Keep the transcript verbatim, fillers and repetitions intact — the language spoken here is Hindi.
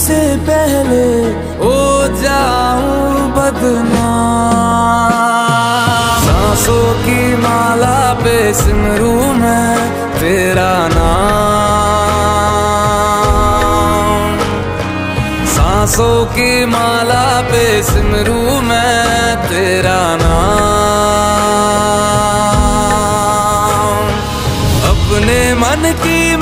से पहले हो जाऊं बदनाम। सांसों की माला पे सिमरू मैं तेरा नाम। सांसों की माला पे सिमरू मैं तेरा नाम। अपने मन की